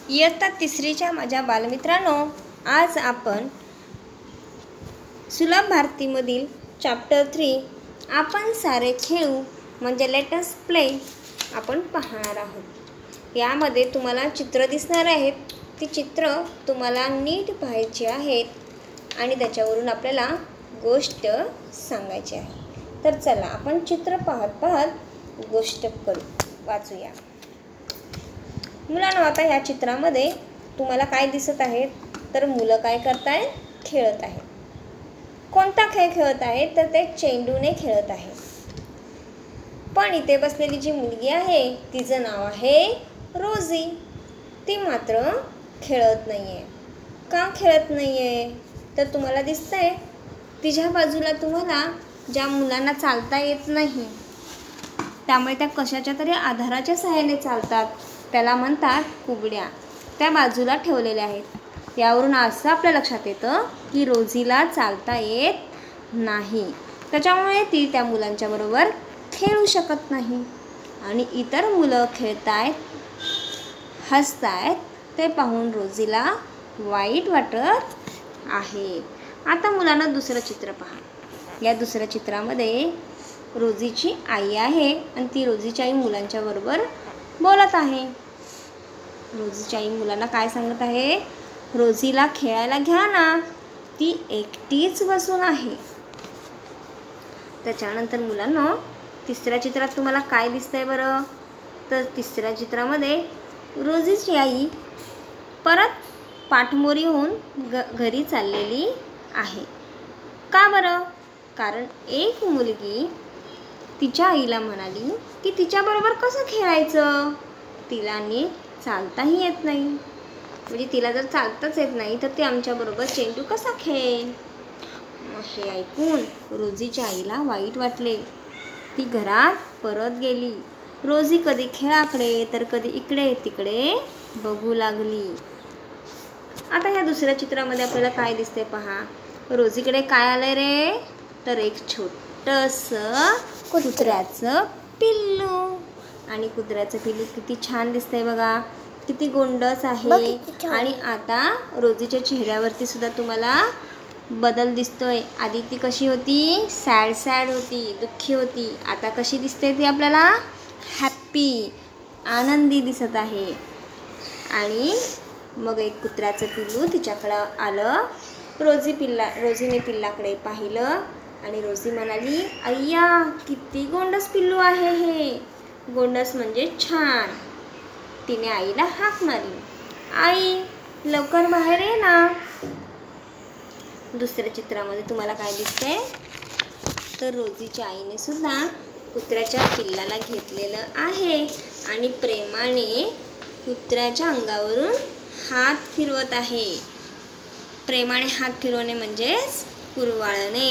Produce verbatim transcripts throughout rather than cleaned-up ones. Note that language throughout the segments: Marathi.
इयत्ता तिसरीच्या माझ्या बालमित्रांनो, आज आपण सुलभ भारतीमधील चॅप्टर थ्री आपण सारे खेळू म्हणजे लेट अस प्ले आपण पाहणार आहोत। यामध्ये तुम्हाला चित्र दिसणार आहेत, ती चित्र तुम्हाला नीट पाहायची आहेत आणि त्याच्यावरून आपल्याला गोष्ट सांगायची आहे। तर चला आपण चित्र पाहत पाहत गोष्ट करू, वाचूया। मुलांनो, आता या चित्रामध्ये तुम्हाला काय दिसत आहेत? तर मुलं काय करतायत? खेळत आहेत। कोणता खेळ खेळत आहेत? तर ते चेंडूने खेळत आहेत। पण इथे बसलेली जी मुलगी आहे तिचं नाव आहे रोजी। ती मात्र खेळत नाहीये। का खेळत नाहीये? तर तुम्हाला दिसतंय तिच्या बाजूला तुम्हाला ज्या मुलांना चालता येत नाही, त्यामुळे त्या कशाच्या तरी आधाराच्या सहाय्याने चालतात, त्याला म्हणतात कुबड्या, त्या बाजूला ठेवलेल्या आहेत। यावरून असं आपल्या लक्षात येतं की रोजीला चालता येत नाही, त्याच्यामुळे ती त्या मुलांच्या बरोबर खेळू शकत नाही। आणि इतर मुलं खेळतायत, हसतायत, ते पाहून रोजीला वाईट वाटत आहे। आता मुलांना दुसरं चित्र पहा। या दुसऱ्या चित्रामध्ये रोजीची आई आहे आणि ती रोजीची आई मुलांच्या बरोबर बोलत आहे। रोजीची आई मुलांना काय सांगत आहे? रोजीला खेळायला घ्या ना, ती एकटीच बसून आहे। त्याच्यानंतर मुलांनो, तिसऱ्या चित्रात तुम्हाला काय दिसतंय बरं? तर तिसऱ्या चित्रामध्ये रोजीची आई परत पाठमोरी होऊन ग घरी चाललेली आहे। का बरं? कारण एक मुलगी तिच्या आईला म्हणाली की तिच्याबरोबर कसं खेळायचं, तिला नीट चालताही येत नाही, म्हणजे तिला जर चालताच येत नाही तर ती आमच्याबरोबर चेंडू कसा खेळेल? हे ऐकून रोजीच्या आईला वाईट वाटले। ती घरात परत गेली। रोजी कधी खेळाकडे तर कधी इकडे तिकडे बघू लागली। आता ह्या दुसऱ्या चित्रामध्ये आपल्याला काय दिसते पहा। रोजीकडे काय आलंय रे? तर एक छोटंसं कुत्र्याचं पिल्लू। आणि कुत्र्याचं पिल्लू किती छान दिसतंय बघा, किती गोंडस आहे। आणि आता रोजीच्या चेहऱ्यावरती सुद्धा तुम्हाला बदल दिसतोय। आधी ती कशी होती? सॅड सॅड होती, दुःखी होती। आता कशी दिसते ती आपल्याला? हॅप्पी, आनंदी दिसत आहे। आणि मग एक कुत्र्याचं पिल्लू तिच्याकडं आलं। रोजी पिल्ला रोजीने पिल्लाकडे पाहिलं आणि रोजी म्हणाली, अय्या किती गोंडस पिल्लू आहे हे। गोंडस म्हणजे छान। तिने आईला हाक मारली, आई लवकर बाहेर ये ना। दुसऱ्या चित्रामध्ये तुम्हाला काय दिसतंय? तर रोजीच्या आईने सुद्धा कुत्र्याच्या पिल्लाला घेतलेलं आहे आणि प्रेमाने कुत्र्याच्या अंगावरून हात फिरवत आहे। प्रेमाने हात फिरवणे म्हणजेच कुरवाळणे।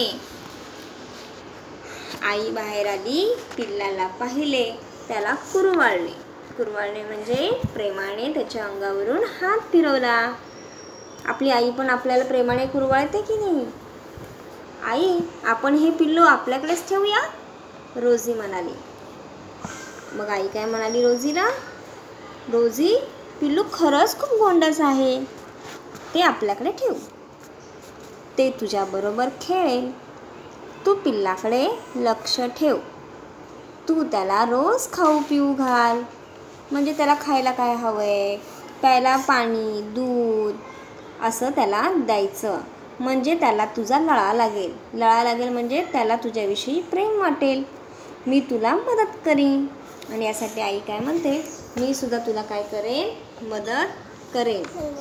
आई बाहेर आली, पिल्लाला पाहिले, त्याला कुरवाळले। कुरवाळणे म्हणजे प्रेमाने त्याच्या अंगावरून हात फिरवला। आपली आई पण आपल्याला प्रेमाने कुरवाळते की नाही? आई, आपण हे पिल्लू आपल्याकडेच ठेवूया, रोजी म्हणाली। मग आई काय म्हणाली रोजीला? रोजी, पिल्लू खरंच खूप गोंडस आहे, ते आपल्याकडे ठेव, ते तुझ्या बरोबर खेळेल। तू पिल्लाकडे लक्ष ठेव, तू त्याला रोज खाऊ पिऊ घाल, म्हणजे त्याला खायला काय हवंय, प्यायला पाणी, दूध असं त्याला द्यायचं, म्हणजे त्याला तुझा लळा लागेल। लळा लागेल म्हणजे त्याला तुझ्याविषयी प्रेम वाटेल, मी तुला मदत करीन। आणि यासाठी आई काय म्हणते, मी सुद्धा तुला काय करेन? मदत करेन।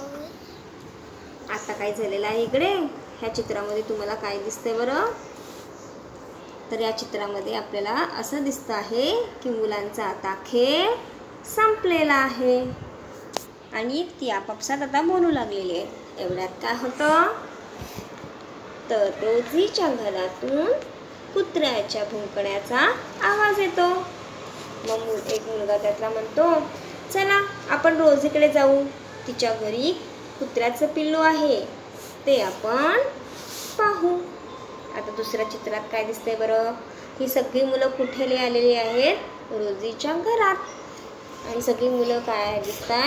आता काय झालेलं आहे इकडे? ह्या चित्रामध्ये तुम्हाला काय दिसतंय बरं? तर या चित्रामध्ये आपल्याला असं दिसतं आहे की मुलांचा आता खेळ संपलेला आहे आणि ती आपापसात आता बोलू लागलेली आहे। एवढ्यात काय होतं? तर रोजीच्या घरातून कुत्र्याच्या भुंकण्याचा आवाज येतो। मग एक मुलगा त्यातला म्हणतो, चला आपण रोजीकडे जाऊ, तिच्या घरी कुत्र्याचं पिल्लू आहे, ते आपण पाहू। आता दुसऱ्या चित्रात काय दिसतंय बरं? ही सगळी मुलं कुठे आलेली आहेत? रोजीच्या घरात। आणि सगळी मुलं काय दिसतायत?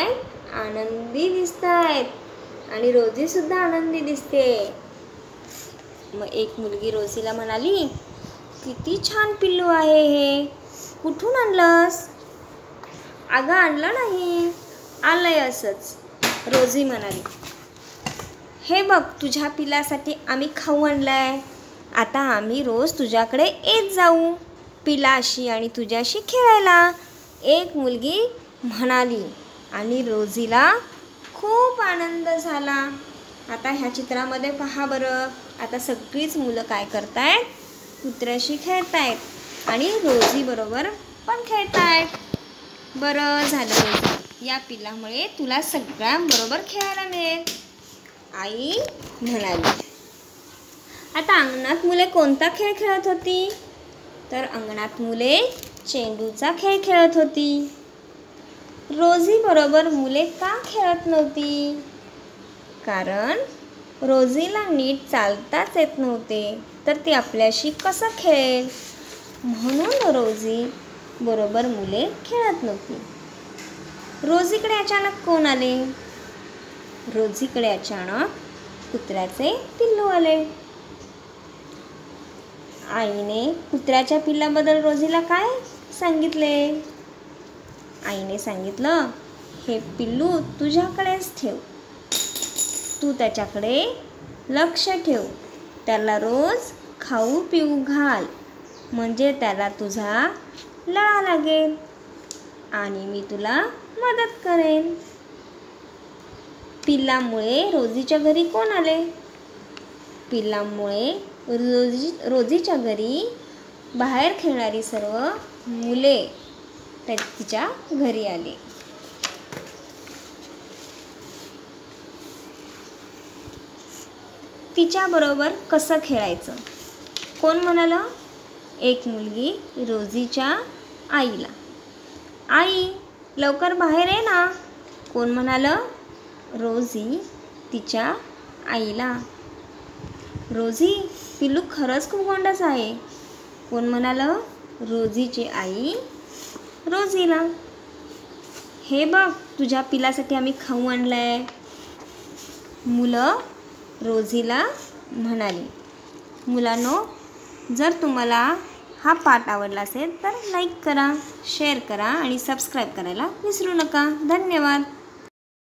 आनंदी दिसत आहेत आणि रोजीसुद्धा आनंदी दिसते. मग एक मुलगी रोजीला म्हणाली, किती छान पिल्लू आहे हे, कुठून आणलंस? अगं आणलं नाही, आलंय असंच, रोजी म्हणाली. हे बघ, तुझ्या पिल्लासाठी आम्ही खाऊ आणलाय. आता आम्ही रोज तुझ्याकडे येत जाऊ पिल्लाशी आणि तुझ्याशी खेळायला, एक मुलगी म्हणाली. आणि रोजीला खूप आनंद झाला. आता ह्या चित्रामध्ये पहा बरं, आता सगळीच मुलं काय करतायत? कुत्र्याशी खेळतायत आणि रोजी बरोबर पण खेळतायत. बरं झालं रोजी, या पिल्लामुळे तुला सगळ्यांबरोबर खेळायला मिळेल, आई म्हणाली. आता अंगणात मुले कोणता खेळ खेळत होती? तर अंगणात मुले चेंडूचा खेळ खेळत होती. रोजी बरोबर मुले का खेळत नव्हती? कारण रोजीला नीट चालताच येत नव्हते, तर ती आपल्याशी कसं खेळेल? म्हणून रोजी बरोबर मुले खेळत नव्हती. रोजीकडे अचानक कोण आले? रोजीकडे अचानक कुत्र्याचे पिल्लू आले. आईने कुत्र्याच्या पिल्लाबद्दल रोजीला काय सांगितले? आईने सांगितलं, हे पिल्लू तुझ्याकडेच ठेव, तू त्याच्याकडे लक्ष ठेव, त्याला रोज खाऊ पिऊ घाल, म्हणजे त्याला तुझा लळा लागेल आणि मी तुला मदत करेन. पिल्लामुळे रोजीच्या घरी कोण आले? पिल्लामुळे रोजी रोजीच्या घरी बाहेर खेळणारी सर्व मुले त्या तिच्या घरी आली. तिच्याबरोबर कसं खेळायचं? कोण म्हणालं? एक मुलगी रोजीच्या आईला, आई लवकर बाहेर ये ना. कोण म्हणालं? रोजी तिच्या आईला, रोजी पिल्लू खरंच खूप गोंडस आहे. कोण म्हणालं? रोजीची आई रोजीला, हे बघ, तुझ्या पिल्लासाठी आम्ही खाऊ आणलाय, मुलं रोजीला म्हणाली. मुलांनो, जर तुम्हाला हा पाठ आवडला असेल तर लाईक करा, शेअर करा आणि सबस्क्राईब करायला विसरू नका. धन्यवाद.